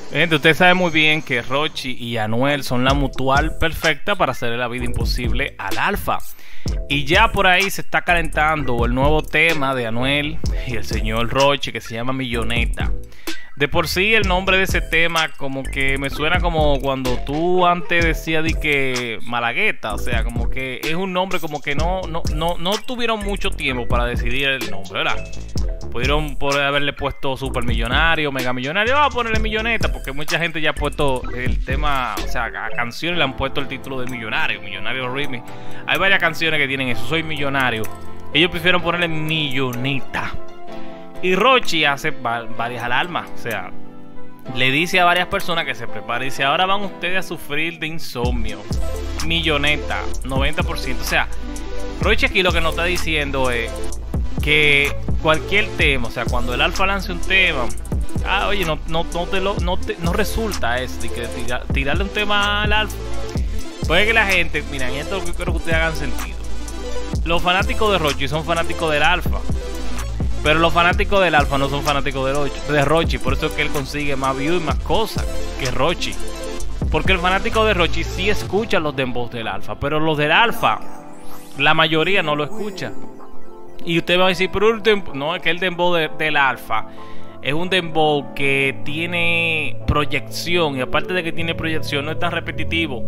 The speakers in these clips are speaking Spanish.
Gente, usted sabe muy bien que Rochy y Anuel son la mutual perfecta para hacerle la vida imposible al Alfa. Y ya por ahí se está calentando el nuevo tema de Anuel y el señor Rochy, que se llama Milloneta. De por sí el nombre de ese tema como que me suena como cuando tú antes decías de que Malagueta, o sea, como que es un nombre como que no tuvieron mucho tiempo para decidir el nombre, ¿verdad? Pudieron poder haberle puesto Supermillonario, Megamillonario, vamos a ponerle Milloneta, porque mucha gente ya ha puesto el tema, o sea, a canciones le han puesto el título de Millonario, Millonario Remix. Hay varias canciones que tienen eso, soy millonario. Ellos prefirieron ponerle Milloneta. Y Rochy hace varias alarmas, o sea, le dice a varias personas que se preparen. Dice, ahora van ustedes a sufrir de insomnio. Milloneta, 90%. O sea, Rochy aquí lo que nos está diciendo es que cualquier tema, o sea, cuando el Alfa lance un tema, oye, no resulta eso de que tirarle un tema al Alfa. Puede que la gente, miren, esto es lo que quiero que ustedes hagan sentido. Los fanáticos de Rochy son fanáticos del Alfa, pero los fanáticos del Alfa no son fanáticos de Rochy. Por eso es que él consigue más views y más cosas que Rochy. Porque el fanático de Rochy sí escucha los dembows del Alfa, pero los del Alfa, la mayoría no lo escucha. Y usted va a decir, pero no, es que el dembow del Alfa es un dembow que tiene proyección. Y aparte de que tiene proyección, no es tan repetitivo.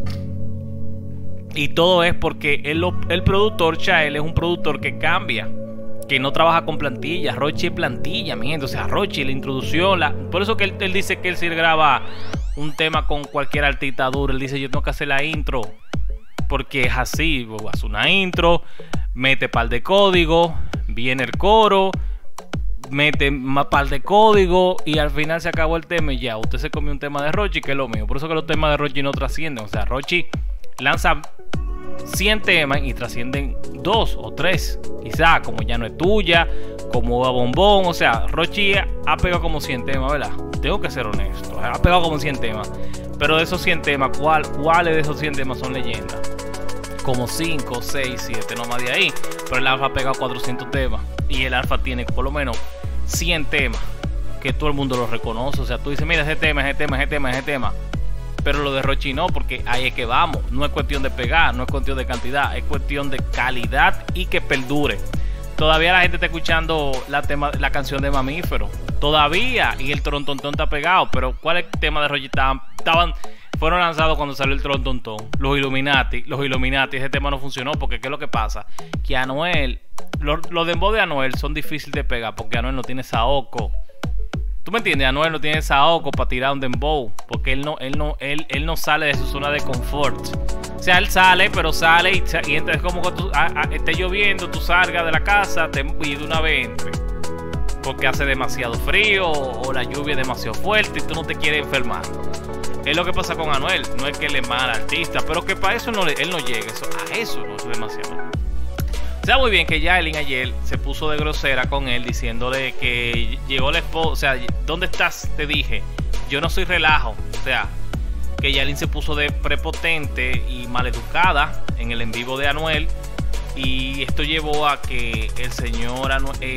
Y todo es porque el productor, Chael, es un productor que cambia, que no trabaja con plantilla. Rochy es plantilla, mi gente. O sea, Rochy, la introducción, por eso que él dice que él si graba un tema con cualquier artista duro, él dice, yo tengo que hacer la intro, porque es así, hace una intro, mete par de código, viene el coro, mete más par de código y al final se acabó el tema y ya, usted se comió un tema de Rochy, que es lo mío. Por eso que los temas de Rochy no trascienden. O sea, Rochy lanza 100 temas y trascienden 2 o 3, quizá, como Ya No Es Tuya, como A Bombón. O sea, Rochy ha pegado como 100 temas, ¿verdad? Tengo que ser honesto, ha pegado como 100 temas. Pero de esos 100 temas, ¿cuáles de esos 100 temas son leyendas? Como 5, 6, 7, no más de ahí. Pero el Alfa ha pegado 400 temas. Y el Alfa tiene por lo menos 100 temas que todo el mundo los reconoce. O sea, tú dices, mira, ese tema. Pero lo de Rochy no, porque ahí es que vamos. No es cuestión de pegar, no es cuestión de cantidad, es cuestión de calidad y que perdure. Todavía la gente está escuchando la canción de Mamífero. Todavía. Y el Trontontón está pegado. Pero ¿cuál es el tema de Rochy? Fueron lanzados cuando salió el Trontontón. Los Illuminati. Ese tema no funcionó. Porque ¿qué es lo que pasa? Que Anuel, los dembow de Anuel son difíciles de pegar. Porque Anuel no tiene saoco. ¿Tú me entiendes? Anuel no tiene saoco para tirar un dembow. Porque él no sale de su zona de confort. O sea, él sale, pero sale y entonces como que esté lloviendo, tú salgas de la casa y de una vez entre. Porque hace demasiado frío o la lluvia es demasiado fuerte y tú no te quieres enfermar. Es lo que pasa con Anuel. No es que él es mal artista, pero que para eso él no llega. A eso no es demasiado. O sea, muy bien que Yailin ayer se puso de grosera con él, diciéndole que llegó la esposa. O sea, ¿dónde estás? Te dije, yo no soy relajo. O sea, que Yailin se puso de prepotente y maleducada en el en vivo de Anuel. Y esto llevó a que el señor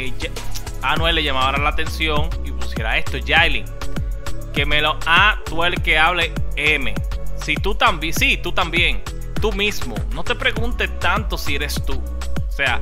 Anuel le llamara la atención y pusiera esto, Yailin, que tú el que hable M. Si tú también, sí, tú también, tú mismo. No te preguntes tanto si eres tú. O sea,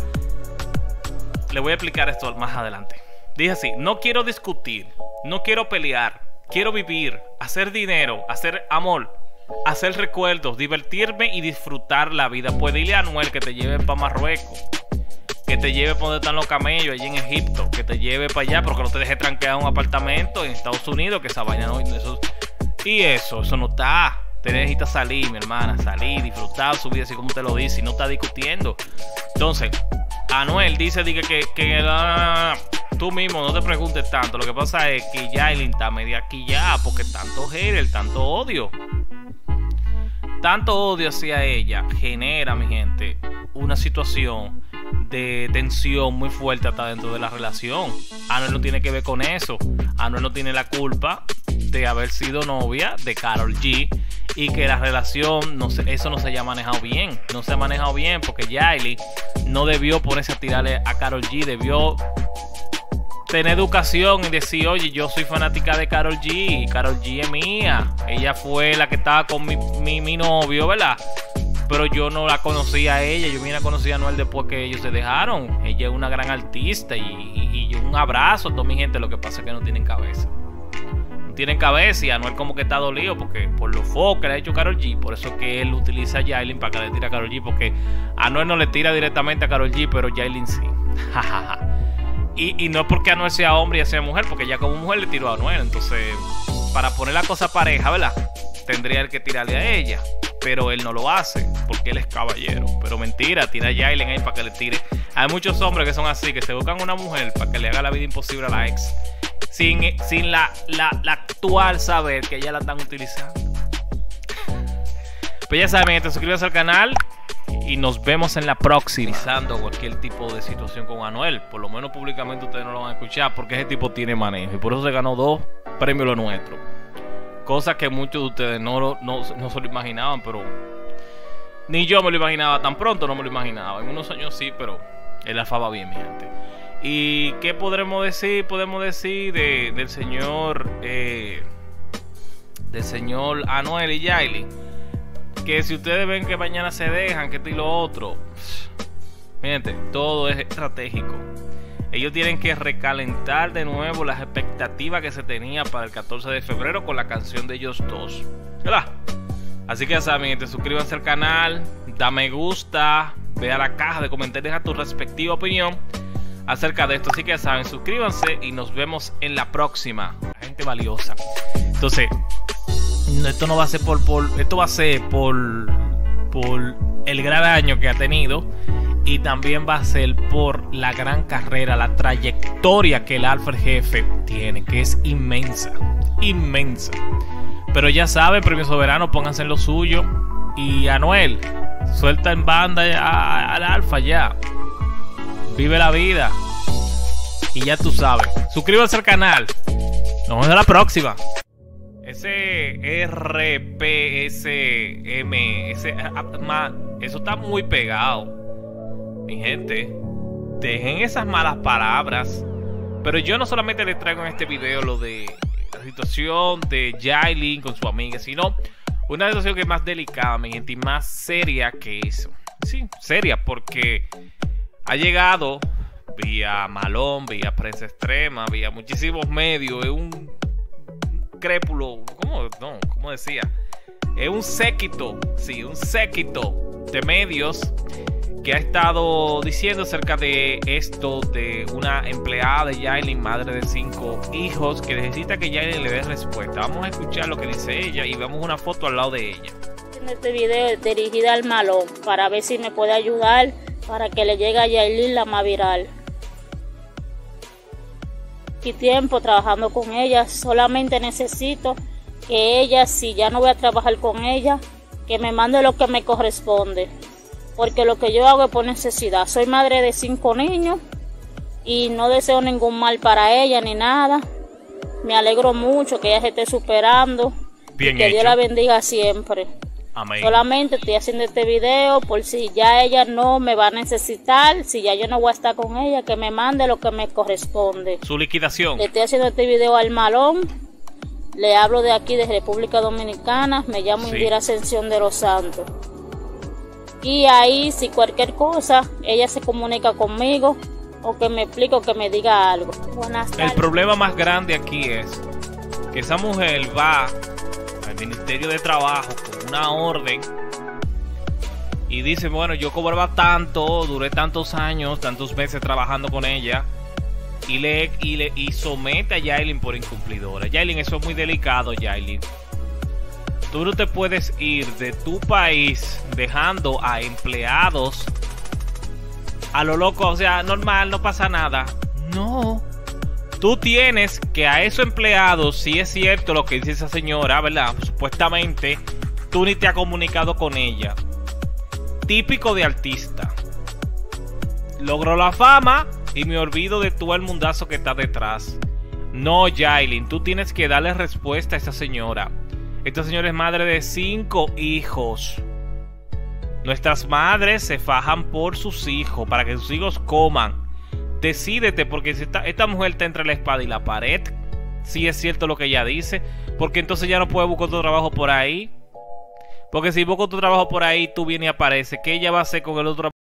le voy a explicar esto más adelante. Dije así, no quiero discutir, no quiero pelear, quiero vivir, hacer dinero, hacer amor, hacer recuerdos, divertirme y disfrutar la vida. Pues dile a Anuel que te lleve para Marruecos, que te lleve para donde están los camellos, allí en Egipto, que te lleve para allá, pero que no te deje tranquear un apartamento en Estados Unidos, que esa vaina no, eso no está. Te necesitas salir, mi hermana, salir, disfrutar su vida así como te lo dice y no está discutiendo. Entonces, Anuel dice que tú mismo no te preguntes tanto. Lo que pasa es que Yailin está media aquí ya, porque tanto hate, tanto odio hacia ella genera, mi gente, una situación de tensión muy fuerte hasta dentro de la relación. Anuel no tiene que ver con eso. Anuel no tiene la culpa de haber sido novia de Karol G y que la relación eso no se haya manejado bien. No se ha manejado bien porque Yailin no debió ponerse a tirarle a Karol G, debió tener educación y decir, oye, yo soy fanática de Karol G, Karol G es mía, ella fue la que estaba con mi novio, ¿verdad? Pero yo no la conocía a ella, yo vine a conocer a Anuel después que ellos se dejaron. Ella es una gran artista y un abrazo a toda mi gente. Lo que pasa es que no tienen cabeza. No tienen cabeza y Anuel como que está dolido porque por los focos que le ha hecho Karol G. Por eso es que él utiliza a Yailin para que le tire a Karol G, porque Anuel no le tira directamente a Karol G, pero Yailin sí. y no es porque Anuel sea hombre y ella sea mujer, porque ella como mujer le tiró a Anuel. Entonces, para poner la cosa pareja, ¿verdad? Tendría él que tirarle a ella. Pero él no lo hace porque él es caballero. Pero mentira, tiene a Yailin ahí para que le tire. Hay muchos hombres que son así, que se buscan una mujer para que le haga la vida imposible a la ex, sin la actual saber que ella la están utilizando. Pues ya saben, gente, suscríbanse al canal y nos vemos en la próxima. Utilizando cualquier tipo de situación con Anuel, por lo menos públicamente ustedes no lo van a escuchar, porque ese tipo tiene manejo y por eso se ganó 2 premios Lo Nuestro. Cosas que muchos de ustedes no se lo imaginaban, pero ni yo me lo imaginaba tan pronto, no me lo imaginaba. En unos años sí, pero él la faba bien, mi gente. ¿Y qué podremos decir? Podemos decir del señor Anuel y Yailin, que si ustedes ven que mañana se dejan, que esto y lo otro, mi gente, todo es estratégico. Ellos tienen que recalentar de nuevo las expectativas que se tenía para el 14 de febrero con la canción de ellos dos, ¿verdad? Así que ya saben, gente, suscríbanse al canal, da me gusta, ve a la caja de comentarios a tu respectiva opinión acerca de esto. Así que ya saben, suscríbanse y nos vemos en la próxima. Gente valiosa. Entonces, esto no va a ser esto va a ser por el gran año que ha tenido. Y también va a ser por la gran carrera, la trayectoria que el Alfa el Jefe tiene, que es inmensa, inmensa. Pero ya saben, Premio Soberano, pónganse en lo suyo. Y Anuel, suelta en banda al Alfa ya. Vive la vida. Y ya tú sabes. Suscríbanse al canal. Nos vemos en la próxima. Ese RPSM, eso está muy pegado. Mi gente, dejen esas malas palabras. Pero yo no solamente les traigo en este video lo de la situación de Yailin con su amiga, sino una situación que es más delicada, mi gente, y más seria que eso. Sí, seria, porque ha llegado vía Malón, vía Prensa Extrema, vía muchísimos medios. Es un crépulo, ¿cómo decía? Es un séquito, sí, un séquito de medios que ha estado diciendo acerca de esto de una empleada de Yailin, madre de 5 hijos, que necesita que Yailin le dé respuesta. Vamos a escuchar lo que dice ella y vemos una foto al lado de ella. Este video es dirigida al Malón para ver si me puede ayudar para que le llegue a Yailin la más viral. Y tiempo trabajando con ella, solamente necesito que ella, si ya no voy a trabajar con ella, que me mande lo que me corresponde. Porque lo que yo hago es por necesidad. Soy madre de 5 niños y no deseo ningún mal para ella ni nada. Me alegro mucho que ella se esté superando. Bien que hecho. Dios la bendiga siempre. Amén. Solamente estoy haciendo este video por si ya ella no me va a necesitar, si ya yo no voy a estar con ella, que me mande lo que me corresponde. Su liquidación. Le estoy haciendo este video al Malón. Le hablo de aquí, de República Dominicana. Me llamo Indira Ascensión de los Santos. Y ahí, si cualquier cosa, ella se comunica conmigo o que me explique o que me diga algo. Buenas tardes. El problema más grande aquí es que esa mujer va al Ministerio de Trabajo con una orden y dice, bueno, yo cobraba tanto, duré tantos años, tantos meses trabajando con ella, y somete a Yailin por incumplidora. Yailin, eso es muy delicado, Yailin. Tú no te puedes ir de tu país dejando a empleados a lo loco, o sea, normal, no pasa nada. No. Tú tienes que a esos empleados, si es cierto lo que dice esa señora, ¿verdad? Supuestamente, tú ni te has comunicado con ella. Típico de artista. Logró la fama y me olvido de todo el mundazo que está detrás. No, Yailin, tú tienes que darle respuesta a esa señora. Esta señora es madre de 5 hijos. Nuestras madres se fajan por sus hijos, para que sus hijos coman. decídete, porque si esta mujer está entre la espada y la pared, si es cierto lo que ella dice, porque entonces ya no puede buscar otro trabajo por ahí. Porque si busca otro trabajo por ahí, tú vienes y apareces, ¿qué ella va a hacer con el otro